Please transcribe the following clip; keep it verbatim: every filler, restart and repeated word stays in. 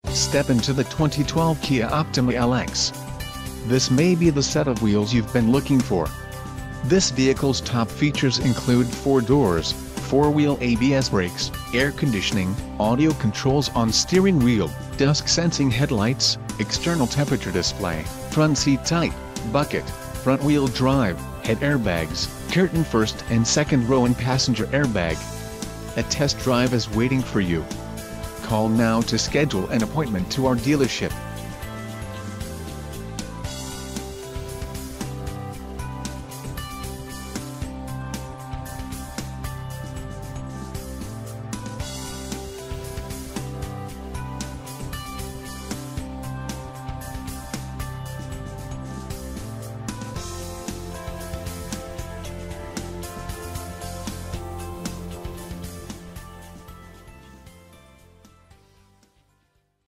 Step into the twenty twelve Kia Optima L X. This may be the set of wheels you've been looking for. This vehicle's top features include four doors, four-wheel A B S brakes, air conditioning, audio controls on steering wheel, dusk-sensing headlights, external temperature display, front seat type, bucket, front-wheel drive, head airbags, curtain first and second row and passenger airbag. A test drive is waiting for you. Call now to schedule an appointment to our dealership.